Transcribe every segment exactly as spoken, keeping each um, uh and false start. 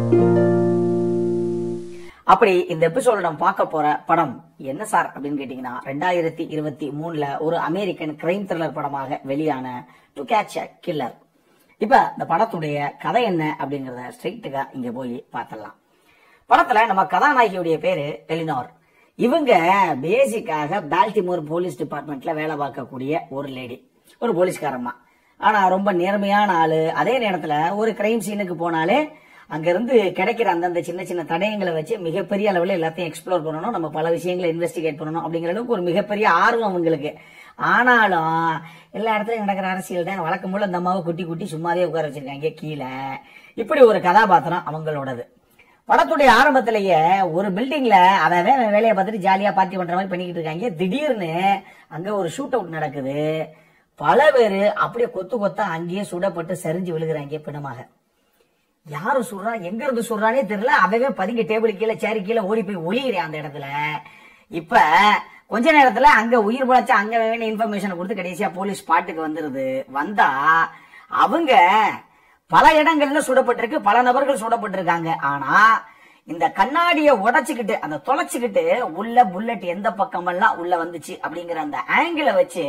அப்படி இந்த எபிசோட நம்ம பார்க்க போற படம் என்ன சார் அப்படின்னு கேட்டீங்கன்னா, ரெண்டாயிரத்தி இருபத்தி மூணுல ஒரு அமெரிக்கன் கிரைம் த்ரில்லர் படமாக வெளியான டு கேட்ச் எ கில்லர். இப்ப இந்த படத்துடைய கதை என்ன அப்படிங்கறத ஸ்ட்ரெயிட்டா இங்க போய் பார்த்தலாம். படத்துல நம்ம கதாநாயகியுடைய பேரு எலினோர். இவங்க பேசிக்காக பால்டிமோர் போலீஸ் டிபார்ட்மெண்ட்ல வேலை பார்க்கக்கூடிய ஒரு லேடி, ஒரு போலீஸ்காரம்மா. ஆனா ரொம்ப நேர்மையான ஆளு. அதே நேரத்துல ஒரு கிரைம் சீனுக்கு போனாலே அங்க இருந்து கிடைக்கிற அந்தந்த சின்ன சின்ன தடயங்களை வச்சு மிகப்பெரிய அளவுல எல்லாத்தையும் எக்ஸ்ப்ளோர் பண்ணணும், நம்ம பல விஷயங்களை இன்வெஸ்டிகேட் பண்ணணும் அப்படிங்கிற அளவுக்கு ஒரு மிகப்பெரிய ஆர்வம் அவங்களுக்கு. ஆனாலும் எல்லா இடத்துலயும் நடக்கிற அரசியல் தான் வழக்கம் போல இந்த அம்மாவை குட்டி குட்டி சும்மாவே உட்கார வச்சிருக்காங்க கீழே. இப்படி ஒரு கதாபாத்திரம் அவங்களோடது. படத்துடைய ஆரம்பத்திலேயே ஒரு பில்டிங்ல அவன் வேலையை பார்த்துட்டு ஜாலியா பார்ட்டி பண்ற மாதிரி பண்ணிக்கிட்டு இருக்காங்க. திடீர்னு அங்க ஒரு ஷூட் அவுட் நடக்குது. பல பேரு அப்படியே கொத்து கொத்தா அங்கேயே சுடப்பட்டு சரிஞ்சு விழுகிறாங்க பிணமாக. யாரு சொல்றா, எங்க இருந்து சொல்றானே தெரியல. அவன் பதுங்கி டேபிள் கீழே சேரி கீழே ஓடி போய் ஒளிகிறேன் அந்த இடத்துல. இப்ப கொஞ்ச நேரத்துல அங்க உயிர் பழச்சா அங்க வேணும் இன்ஃபர்மேஷன் கொடுத்து கடைசியா போலீஸ் ஸ்பாட்டுக்கு வந்துருது. வந்தா அவங்க பல இடங்கள்ல சுடப்பட்டிருக்கு, பல நபர்கள் சுடப்பட்டிருக்காங்க. ஆனா இந்த கண்ணாடிய உடைச்சுக்கிட்டு அந்த தொலைச்சுக்கிட்டு உள்ள புல்லட் எந்த பக்கமெல்லாம் உள்ள வந்துச்சு அப்படிங்கிற அந்த ஆங்கிளை வச்சு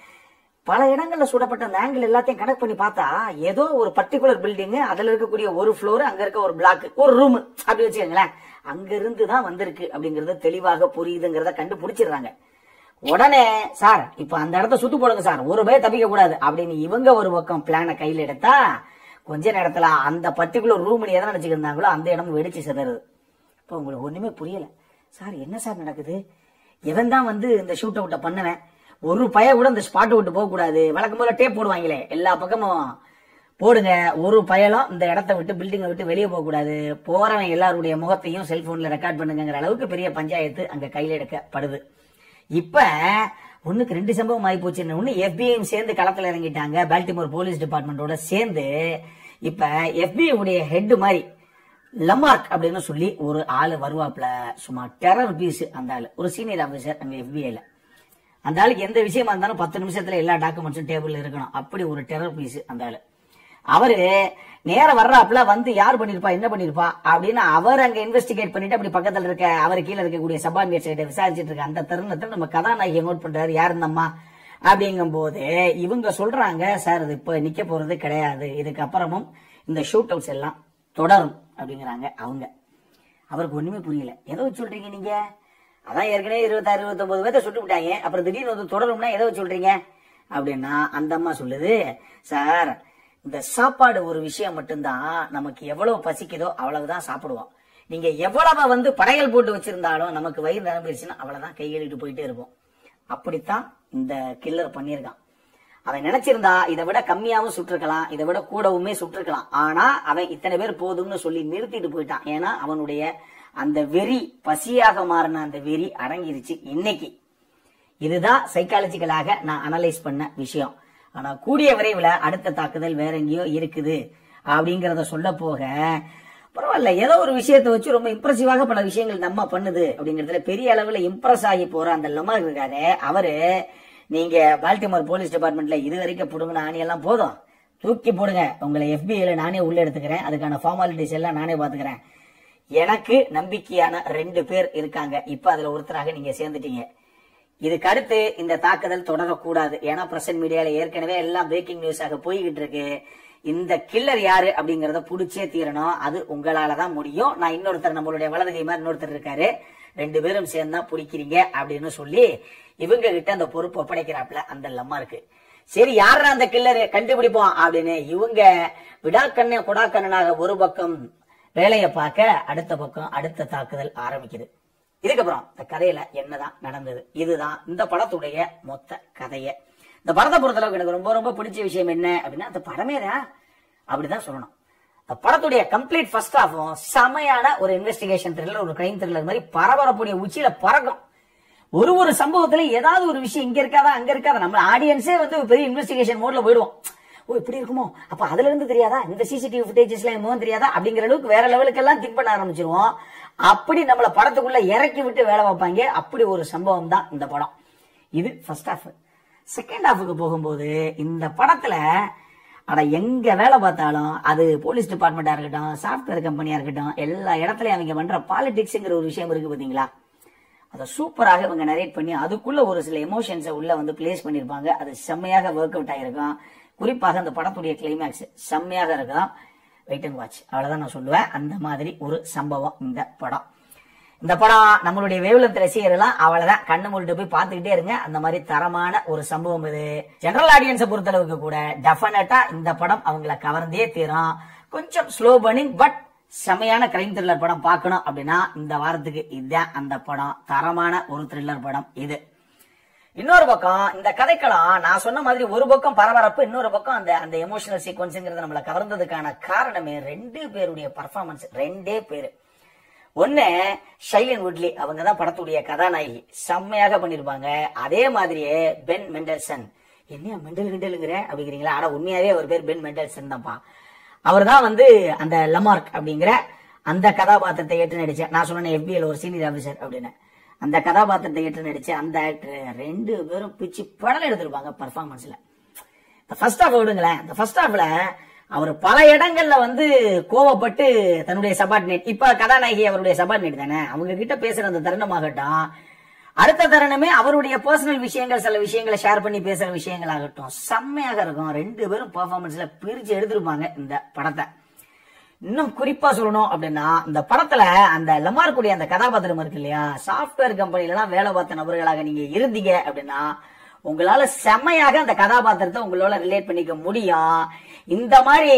பல இடங்கள்ல சுடப்பட்ட அந்த ஆங்கிள் எல்லாத்தையும் கனெக்ட் பண்ணி பார்த்தா ஏதோ ஒரு பர்டிகுலர் பில்டிங், அதுல இருக்கக்கூடிய ஒரு ஃப்ளோர், அங்க இருக்க ஒரு பிளாக், ஒரு ரூம் அப்படி வச்சுக்கோங்களேன், அங்க இருந்து தான் வந்திருக்கு அப்படிங்கறத தெளிவாக புரியுதுங்கிறத கண்டுபிடிச்சிடுறாங்க. உடனே சார் இப்ப அந்த இடத்த சுட்டு போடுங்க சார், ஒரு பேர் தப்பிக்க கூடாது அப்படின்னு இவங்க ஒரு பக்கம் பிளான கையில எடுத்தா கொஞ்ச நேரத்துல அந்த பர்டிகுலர் ரூம் எதை நினைச்சுக்கிட்டு இருந்தாங்களோ அந்த இடம் வெடிச்சு சிதறுது. இப்ப உங்களுக்கு ஒண்ணுமே புரியல. சார் என்ன சார் நடக்குது? இவன் தான் வந்து இந்த ஷூட் அவுட்டை பண்ணுவேன், ஒரு பய கூட இந்த ஸ்பாட் விட்டு போக கூடாது, வழக்கம் போல டேப் போடுவாங்களே எல்லா பக்கமும் போடுங்க, ஒரு பயலும் இந்த இடத்த விட்டு பில்டிங்கை விட்டு வெளியே போக கூடாது, போறவன் எல்லாருடைய முகத்தையும் செல்போன்ல ரெக்கார்ட் பண்ணுங்கிற அளவுக்கு பெரிய பஞ்சாயத்து அங்க கையில எடுக்கப்படுது. இப்ப ஒண்ணுக்கு ரெண்டு சம்பவம் ஆகி போச்சுன்னு ஒண்ணு எஃபிஐயும் சேர்ந்து களத்துல இறங்கிட்டாங்க, பால்டிமோர் போலீஸ் டிபார்ட்மெண்டோட சேர்ந்து. இப்ப எஃபிஐ உடைய ஹெட் மாதிரி லமார்க் அப்படின்னு சொல்லி ஒரு ஆளு வருவாப்ல, சும்மா டெரர் பீஸ். அந்த ஆளு ஒரு சீனியர் ஆபீசர் அங்க எஃபிஐல. அந்த ஆளுக்கு எந்த விஷயமா இருந்தாலும் பத்து நிமிஷத்துல எல்லா டாக்குமெண்ட்ஸும் டேபிள்ல இருக்கணும், அப்படி ஒரு டெரர் பீஸ் அந்த ஆளு. அவரு நேரம் வர்றாப்புல வந்து யார் பண்ணிருப்பா என்ன பண்ணிருப்பா அப்படின்னு அவர் அங்க இன்வெஸ்டிகேட் பண்ணிட்டு அப்படி பக்கத்துல இருக்க அவர் கீழே இருக்கக்கூடிய சபார்டினேட்ஸ் கிட்ட விசாரிச்சுட்டு இருக்க அந்த தருணத்துல நம்ம கதாநாயகியை நோட் பண்றாரு, யார் இந்தம்மா அப்படிங்கும் போது இவங்க சொல்றாங்க, சார் இது இப்ப நிக்க போறது கிடையாது, இதுக்கப்புறமும் இந்த ஷூட் அவுட்ஸ் எல்லாம் தொடரும் அப்படிங்கிறாங்க அவங்க. அவருக்கு ஒண்ணுமே புரியல. எதை வச்சு சொல்றீங்க நீங்க? அதான் ஏற்கனவே இருபத்தாறு இருபத்தி ஒன்பது பேர்த்த சுட்டு விட்டாங்க, அப்புறம் திடீர்னு வந்து தொடரும்னா எதை வச்சு சொல்றீங்க அப்படின்னா அந்த அம்மா சொல்லுது, சார் இந்த சாப்பாடு ஒரு விஷயம் மட்டும்தான், நமக்கு எவ்வளவு பசிக்குதோ அவ்வளவுதான் சாப்பிடுவோம், நீங்க எவ்வளவு வந்து படையல் போட்டு வச்சிருந்தாலும் நமக்கு வயிறு நிரம்பிடுச்சுன்னா அவ்வளவுதான் கையெழுட்டு போயிட்டே இருப்போம். அப்படித்தான் இந்த கில்லர் பண்ணியிருக்கான். அவன் நினைச்சிருந்தா இதை விட கம்மியாவும் சுட்டிருக்கலாம், இதை விட கூடவுமே சுட்டிருக்கலாம். ஆனா அவன் இத்தனை பேர் போதும்னு சொல்லி நிறுத்திட்டு போயிட்டான். ஏன்னா அவனுடைய அந்த வெறி, பசியாக மாறின அந்த வெறி அடங்கிருச்சு இன்னைக்கு. இதுதான் சைக்காலஜிக்கலாக நான் அனலைஸ் பண்ண விஷயம். ஆனா கூடிய விரைவில் அடுத்த தாக்குதல் வேற எங்கேயோ இருக்குது அப்படிங்கறத சொல்ல போக பரவாயில்ல, ஏதோ ஒரு விஷயத்தை வச்சு ரொம்ப இம்ப்ரெசிவாக பல விஷயங்கள் நம்ம பண்ணுது அப்படிங்கறதுல பெரிய அளவுல இம்ப்ரெஸ் ஆகி போற அந்த லமார் இருக்காரு. அவரு நீங்க பால்டிமோர் போலீஸ் டிபார்ட்மெண்ட்ல இது வரைக்கும் புடுங்கின ஆணி எல்லாம் போதும், தூக்கி போடுங்க, உங்களை எஃபிஐல நானே உள்ள எடுத்துக்கிறேன், அதுக்கான ஃபார்மாலிட்டிஸ் எல்லாம் நானே பாத்துக்கிறேன், எனக்கு நம்பிக்கையான ரெண்டு பேர் இருக்காங்க, இப்ப அதுல ஒருத்தராக நீங்க சேர்ந்துட்டீங்க, இதுக்கு அடுத்து இந்த தாக்குதல் தொடரக்கூடாது, ஏன்னா பிரசன்ட் மீடியால ஏற்கனவே எல்லாம் பிரேக்கிங் நியூஸாக போய்கிட்டு இருக்கு, இந்த கில்லர் யாரு அப்படிங்கறத புடிச்சே தீரணும், அது உங்களாலதான் முடியும், நான் இன்னொருத்தர் நம்மளுடைய வலது கை மாதிரி இன்னொருத்தர் இருக்காரு, ரெண்டு பேரும் சேர்ந்தா பிடிக்கிறீங்க அப்படின்னு சொல்லி இவங்க கிட்ட அந்த பொறுப்பு ஒப்படைக்கிறாப்ல அந்த லம்மா இருக்கு. சரி யாரா அந்த கில்லரு கண்டுபிடிப்போம் அப்படின்னு இவங்க விடாக்கண்ண குடாக்கண்ணனாக ஒரு பக்கம் வேலையை பார்க்க, அடுத்த பக்கம் அடுத்த தாக்குதல் ஆரம்பிக்குது. இதுக்கப்புறம் இந்த கதையில என்னதான் நடந்தது, இதுதான் இந்த படத்துடைய மொத்த கதைய. இந்த படத்தை பொறுத்தளவுக்கு எனக்கு ரொம்ப ரொம்ப பிடிச்ச விஷயம் என்ன அப்படின்னா, அந்த படமேதான் அப்படிதான் சொல்லணும். இந்த படத்துடைய கம்ப்ளீட் ஃபர்ஸ்ட் ஹாஃபும் செமையான ஒரு இன்வெஸ்டிகேஷன் த்ரில்லர், ஒரு கிரைம் த்ரில்லர் மாதிரி பரபரப்புடைய உச்சியில பறக்கும். ஒரு ஒரு சம்பவத்துல ஏதாவது ஒரு விஷயம் இங்க இருக்காதா அங்க இருக்காதா, நம்ம ஆடியன்ஸே வந்து பெரிய இன்வெஸ்டிகேஷன் மோட்ல போயிடுவோம். ஓ இப்படி இருக்குமோ, அப்ப அதுல இருந்து தெரியாதா, இந்த சிசிடிவி ஃபுட்டேஜஸ் எல்லாம் தெரியாதா அப்படிங்கிற அளவுக்கு வேற லெவலுக்கு எல்லாம் திங்க் பண்ண ஆரம்பிச்சிருவோம். அப்படி நம்மள படத்துக்குள்ள இறக்கி விட்டு வேலை வைப்பாங்க. அப்படி ஒரு சம்பவம் தான் இந்த படம். இது ஃபர்ஸ்ட் ஹாஃப். செகண்ட் ஹாஃபுக்கு போகும்போது இந்த படத்துல ஆனா எங்க வேலை பார்த்தாலும் அது போலீஸ் டிபார்ட்மெண்டா இருக்கட்டும், சாப்ட்வேர் கம்பெனியா இருக்கட்டும், எல்லா இடத்துலயும் அவங்க பண்ற பாலிடிக்ஸ்ங்கிற ஒரு விஷயம் இருக்கு பாத்தீங்களா, அதை சூப்பராக இவங்க நரேட் பண்ணி அதுக்குள்ள ஒரு சில எமோஷன்ஸை உள்ள வந்து பிளேஸ் பண்ணிருப்பாங்க. அது செம்மையாக ஒர்க் அவுட் ஆயிருக்கும். குறிப்பாக அந்த படத்துடைய கிளைமேக்ஸ் செம்மையாக இருக்கும். வெயிட் அண்ட் வாட்ச், அவ்வளவுதான் நான் சொல்லுவேன். அந்த மாதிரி ஒரு சம்பவம் இந்த படம். இந்த படம் நம்மளுடைய வேவ்லென்த் ரசிகர்கள்லாம் அவ்வளவுதான் கண்ணு மூடிட்டு போய் பார்த்துக்கிட்டே இருங்க. அந்த மாதிரி தரமான ஒரு சம்பவம் இது. ஜெனரல் ஆடியன்ஸை பொறுத்தளவுக்கு கூட டெஃபினட்டா இந்த படம் அவங்கள கவர்ந்தே தீரும். கொஞ்சம் ஸ்லோ பர்னிங் பட் செமையான கிரைம் த்ரில்லர் படம் பார்க்கணும் அப்படின்னா இந்த வாரத்துக்கு இதுதான் அந்த படம். தரமான ஒரு த்ரில்லர் படம் இது. இன்னொரு பக்கம் இந்த கதைக்களம் நான் சொன்ன மாதிரி ஒரு பக்கம் பரபரப்பு, இன்னொரு பக்கம் அந்த அந்த எமோஷனல் சீக்வன்ஸ்ங்கிறது நம்மள கவர்ந்ததுக்கான காரணமே ரெண்டு பேருடைய பர்ஃபார்மன்ஸ். ரெண்டே பேரு. ஒன்னு ஷைலன் வுட்லி, அவங்க தான் படத்துடைய கதாநாயகி, செம்மையாக பண்ணிருப்பாங்க. அதே மாதிரியே பென் மெண்டல்சன். என்ன மெண்டல் கிண்டலுங்கிற அப்படிங்கிறீங்களா? ஆனா உண்மையாவே அவர் பேர் பென் மெண்டல்சன் தான்ப்பா. அவர் தான் வந்து அந்த லமார்க் அப்படிங்கிற அந்த கதாபாத்திரத்தை ஏற்று நடிச்ச, நான் சொன்ன எஃபிஐல ஒரு சீனியர் ஆபிசர் அப்படின்னு அந்த கதாபாத்திரத்தை ஏற்று நடிச்ச அந்த ஆக்டர் ரெண்டு பேரும் பிச்சு படம் எடுத்திருப்பாங்க பர்ஃபார்மன்ஸ்ல. First half விடுங்களேன். இந்த ஃபர்ஸ்ட் ஹாஃப்ல அவர் பல இடங்கள்ல வந்து கோவப்பட்டு தன்னுடைய சபார்டினேட், இப்ப கதாநாயகி அவருடைய சபார்டினேட் தானே, அவங்க கிட்ட பேசுற அந்த தருணமாகட்டும், அடுத்த தருணமே அவருடைய பர்சனல் விஷயங்கள், சில விஷயங்களை ஷேர் பண்ணி பேசுற விஷயங்கள் ஆகட்டும், செம்மையாக இருக்கும். ரெண்டு பேரும் பெர்ஃபார்மன்ஸ்ல பிரிச்சு எடுத்திருப்பாங்க இந்த படத்தை. இன்னும் குறிப்பா சொல்லணும் அப்படின்னா இந்த படத்துல அந்த லமார்க்குடைய அந்த கதாபாத்திரம் இருக்கு இல்லையா, சாப்ட்வேர் கம்பெனில எல்லாம் வேலை பார்த்த நபர்களாக நீங்க இருந்தீங்க அப்படின்னா உங்களால செம்மையாக அந்த கதாபாத்திரத்தை உங்களால ரிலேட் பண்ணிக்க முடியும். இந்த மாதிரி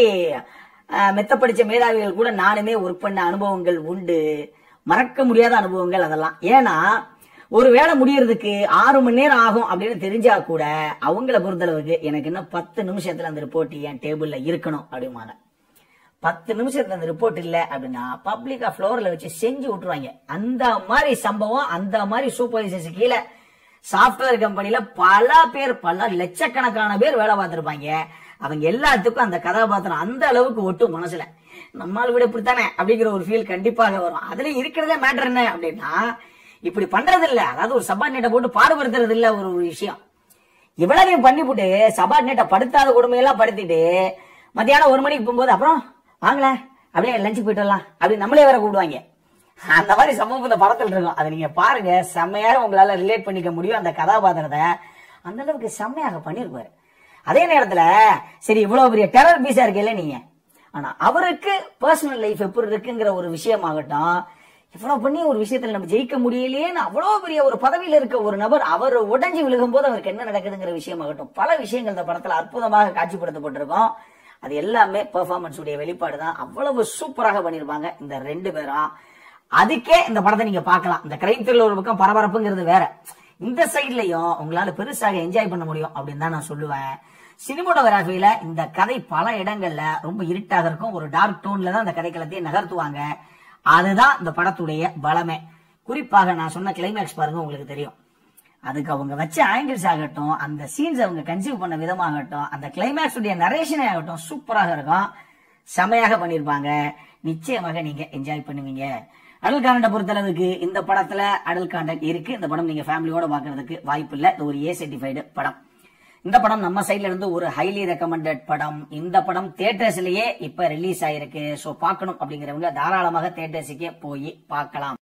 மெத்த படிச்ச மேதாவிகள் கூட நானுமே ஒர்க் பண்ண அனுபவங்கள் உண்டு. மறக்க முடியாத அனுபவங்கள் அதெல்லாம். ஏன்னா ஒரு வேலை முடியறதுக்கு ஆறு மணி நேரம் ஆகும் அப்படின்னு தெரிஞ்சா கூட அவங்கள பொறுத்தளவுக்கு எனக்கு இன்னும் பத்து நிமிஷத்துல அந்த ரிப்போர்ட் என் டேபிள்ல இருக்கணும் அப்படிமாங்க. பத்து நிமிஷத்துல அந்த ரிப்போர்ட் இல்ல அப்படின்னா பப்ளிக்கா ஃப்ளோர்ல வச்சு செஞ்சு விட்டுருவாங்க. அந்த மாதிரி சம்பவம், அந்த மாதிரி சூப்பர்வைசர்ஸ் கீழே சாப்ட்வேர் கம்பெனில பல பேர், பல லட்சக்கணக்கான பேர் வேலை பார்த்திருப்பாங்க. அவங்க எல்லாத்துக்கும் அந்த கதாபாத்திரம் அந்த அளவுக்கு ஒட்டு மனசுல நம்மால் விட இப்படித்தானே அப்படிங்கிற ஒரு ஃபீல் கண்டிப்பாக வரும். அதுல இருக்கிறதே மேட்டர் என்ன அப்படின்னா இப்படி பண்றது இல்ல, அதாவது ஒரு சபார்டினேட்டை போட்டு பாடுபடுத்துறது இல்ல ஒரு விஷயம். இவ்வளவையும் பண்ணி போட்டு சபார்டினேட்டை படுத்தாத கொடுமையெல்லாம் படுத்திட்டு மத்தியானம் ஒரு மணிக்கு போகும்போது அப்புறம் வாங்கல அப்படியே லஞ்சுக்கு போயிட்டு வரலாம் அப்படின்னு நம்மளே வேற கூப்பிடுவாங்க. அந்த மாதிரி சம்பவம் இந்த படத்தில் இருக்கும். அதை நீங்க பாருங்க, செம்மையாக உங்களால ரிலேட் பண்ணிக்க முடியும். அந்த கதாபாத்திரத்தை அந்த அளவுக்கு செம்மையாக பண்ணிருப்பாரு. அதே நேரத்துல சரி இவ்வளவு பெரிய டெரர் பீஸா இருக்கல நீங்க, ஆனா அவருக்கு பர்சனல் லைஃப் எப்படி இருக்குங்கிற ஒரு விஷயமாகட்டும், இவ்வளவு பண்ணி ஒரு விஷயத்துல நம்ம ஜெயிக்க முடியலையேன்னு அவ்வளவு பெரிய ஒரு பதவியில இருக்க ஒரு நபர் அவர் உடைஞ்சு விழுகும் போது அவருக்கு என்ன நடக்குதுங்கிற விஷயமாகட்டும், பல விஷயங்கள் இந்த படத்துல அற்புதமாக காட்சிப்படுத்தப்பட்டிருக்கும். அது எல்லாமே பெர்ஃபார்மன்ஸ் உடைய வெளிப்பாடு தான். அவ்வளவு சூப்பராக பண்ணிருப்பாங்க இந்த ரெண்டு பேரும். அதுக்கே இந்த படத்தை நீங்க பார்க்கலாம். இந்த கிரைம் த்ரில்லர் ஒரு பக்கம் பரபரப்புங்கிறது வேற, இந்த சைட்லயும் உங்களால பெருசாக என்ஜாய் பண்ண முடியும் அப்படின்னு தான் நான் சொல்லுவேன். சினிமோட்டோகிராஃபில இந்த கதை பல இடங்கள்ல ரொம்ப இருட்டாக இருக்கும். ஒரு டார்க் டோன்ல தான் இந்த கதைக்களத்தையே நகர்த்துவாங்க. அதுதான் இந்த படத்துடைய பலமே. குறிப்பாக நான் சொன்ன கிளைமேக்ஸ் பாருங்க, உங்களுக்கு தெரியும். அதுக்கு அவங்க வச்ச ஆங்கிள்ஸ் ஆகட்டும், அந்த சீன்ஸ் அவங்க கன்சீவ் பண்ண விதமாகட்டும், அந்த கிளைமேக்ஸ் உடைய நரேஷனே ஆகட்டும் சூப்பராக இருக்கும். செமையாக பண்ணிருப்பாங்க. நிச்சயமாக நீங்க என்ஜாய் பண்ணுவீங்க. அடல் கான்டென்ட் பொறுத்தளவுக்கு இந்த படத்துல அடல் கான்டென்ட் இருக்கு. இந்த படம் நீங்க ஃபேமிலியோட பாக்குறதுக்கு வாய்ப்பு இல்ல. இது ஒரு ஏ சர்டிஃபைடு படம். இந்த படம் நம்ம சைட்ல இருந்து ஒரு ஹைலி ரெக்கமெண்டட் படம். இந்த படம் தியேட்டர்ஸ்லயே இப்ப ரிலீஸ் ஆயிருக்கு. சோ பார்க்கணும் அப்படிங்கிறவங்க தாராளமாக தியேட்டர்ஸுக்கே போய் பார்க்கலாம்.